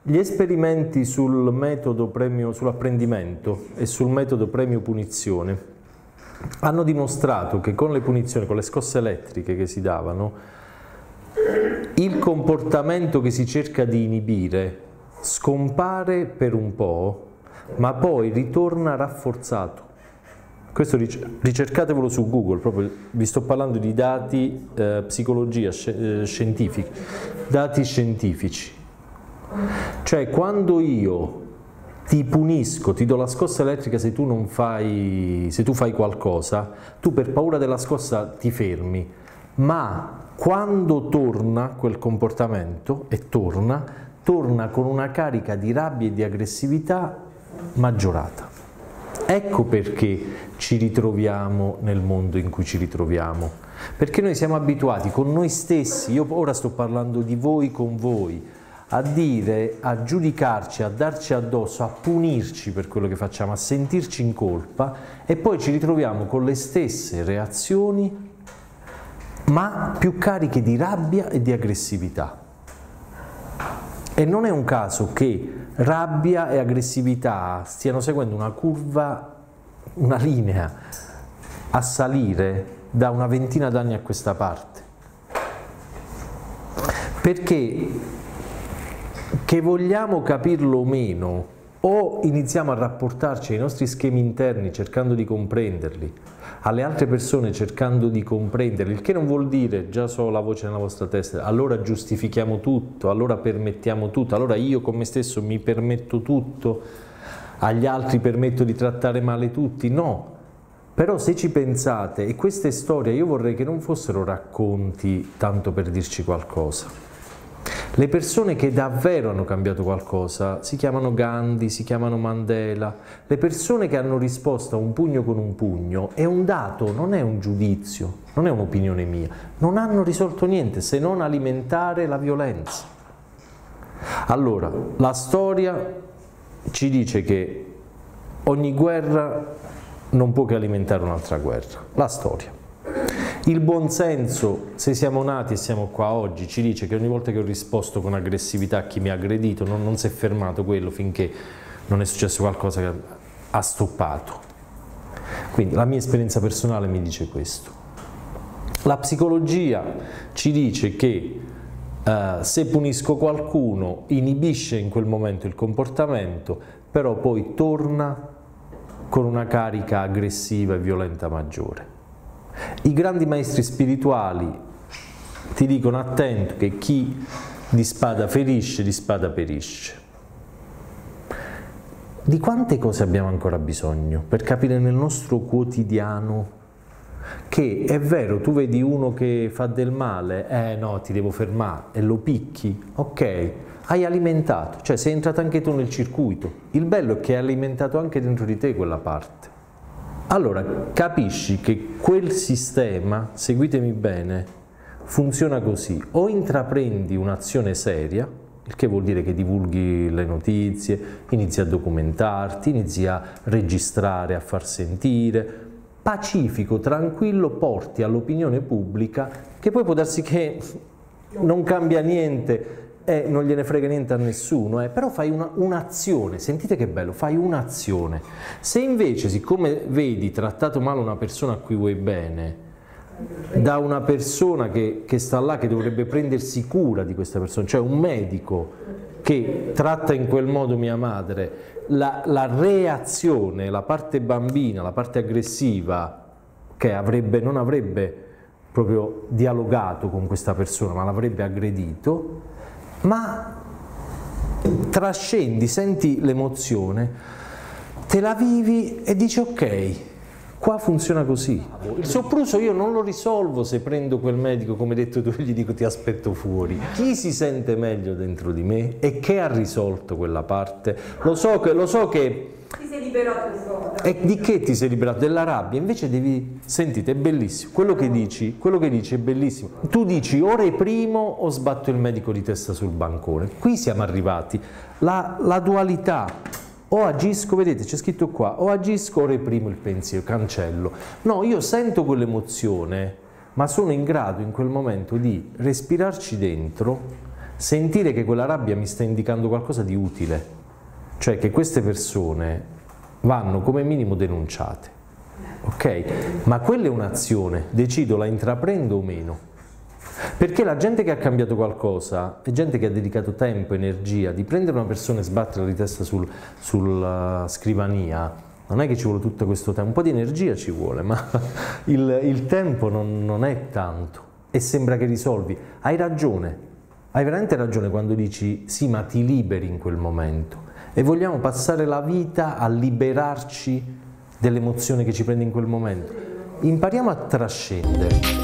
Gli esperimenti sul metodo sull'apprendimento e sul metodo premio-punizione hanno dimostrato che con le punizioni, con le scosse elettriche che si davano, il comportamento che si cerca di inibire scompare per un po', ma poi ritorna rafforzato. Questo ricercatevelo su Google, proprio vi sto parlando di dati psicologia scientifica, dati scientifici. Cioè quando io ti punisco, ti do la scossa elettrica se tu fai qualcosa, tu per paura della scossa ti fermi, ma quando torna quel comportamento, e torna con una carica di rabbia e di aggressività maggiorata. Ecco perché ci ritroviamo nel mondo in cui ci ritroviamo, perché noi siamo abituati con noi stessi, io ora sto parlando di voi con voi, a giudicarci, a darci addosso, a punirci per quello che facciamo, a sentirci in colpa, e poi ci ritroviamo con le stesse reazioni, ma più cariche di rabbia e di aggressività. E non è un caso che rabbia e aggressività stiano seguendo una curva, una linea a salire da una ventina d'anni a questa parte. Perché, che vogliamo capirlo o meno, o iniziamo a rapportarci ai nostri schemi interni cercando di comprenderli, alle altre persone cercando di comprenderli, il che non vuol dire, già so la voce nella vostra testa, allora giustifichiamo tutto, allora permettiamo tutto, allora io con me stesso mi permetto tutto, agli altri permetto di trattare male tutti. No, però se ci pensate, e queste storie io vorrei che non fossero racconti tanto per dirci qualcosa. Le persone che davvero hanno cambiato qualcosa si chiamano Gandhi, si chiamano Mandela. Le persone che hanno risposto a un pugno con un pugno è un dato, non è un giudizio, non è un'opinione mia. Non hanno risolto niente se non alimentare la violenza. Allora, la storia ci dice che ogni guerra non può che alimentare un'altra guerra. La storia. Il buonsenso, se siamo nati e siamo qua oggi, ci dice che ogni volta che ho risposto con aggressività a chi mi ha aggredito, non si è fermato quello finché non è successo qualcosa che ha stoppato. Quindi la mia esperienza personale mi dice questo. La psicologia ci dice che se punisco qualcuno inibisce in quel momento il comportamento, però poi torna con una carica aggressiva e violenta maggiore. I grandi maestri spirituali ti dicono attento che chi di spada ferisce, di spada perisce. Di quante cose abbiamo ancora bisogno per capire nel nostro quotidiano che è vero, tu vedi uno che fa del male, no, ti devo fermare, e lo picchi, ok, hai alimentato, cioè sei entrato anche tu nel circuito. Il bello è che hai alimentato anche dentro di te quella parte. Allora capisci che quel sistema, seguitemi bene, funziona così: o intraprendi un'azione seria, il che vuol dire che divulghi le notizie, inizi a documentarti, inizi a registrare, a far sentire, pacifico, tranquillo, porti all'opinione pubblica, che poi può darsi che non cambia niente, non gliene frega niente a nessuno, però fai un'azione, sentite che bello, fai un'azione. Se invece, siccome vedi trattato male una persona a cui vuoi bene, da una persona che sta là, che dovrebbe prendersi cura di questa persona, cioè un medico che tratta in quel modo mia madre, la reazione, la parte bambina, la parte aggressiva, che non avrebbe proprio dialogato con questa persona, ma l'avrebbe aggredito, ma trascendi, senti l'emozione, te la vivi e dici ok, qua funziona così. Il sopruso io non lo risolvo se prendo quel medico, come hai detto tu, e gli dico ti aspetto fuori. Chi si sente meglio dentro di me e che ha risolto quella parte? Lo so che ti sei liberato di cosa? E di che ti sei liberato? Della rabbia. Invece devi, sentite, è bellissimo, quello che dici è bellissimo. Tu dici o reprimo o sbatto il medico di testa sul bancone. Qui siamo arrivati. La dualità, o agisco, vedete c'è scritto qua, o agisco o reprimo il pensiero, cancello. No, io sento quell'emozione, ma sono in grado in quel momento di respirarci dentro, sentire che quella rabbia mi sta indicando qualcosa di utile, cioè che queste persone vanno come minimo denunciate, ok? Ma quella è un'azione, decido la intraprendo o meno. Perché la gente che ha cambiato qualcosa è gente che ha dedicato tempo, energia, di prendere una persona e sbatterla di testa sulla scrivania, non è che ci vuole tutto questo tempo, un po' di energia ci vuole, ma il tempo non è tanto e sembra che risolvi. Hai ragione, hai veramente ragione quando dici sì, ma ti liberi in quel momento e vogliamo passare la vita a liberarci dell'emozione che ci prende in quel momento. Impariamo a trascendere.